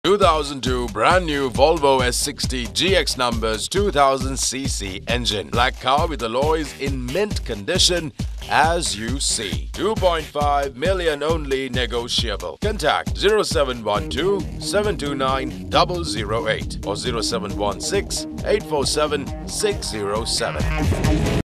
2002 brand new Volvo S60 GX numbers 2000cc engine. Black car with alloys in mint condition as you see. 2.5 million only, negotiable. Contact 0712 729 008 or 0716 847 607.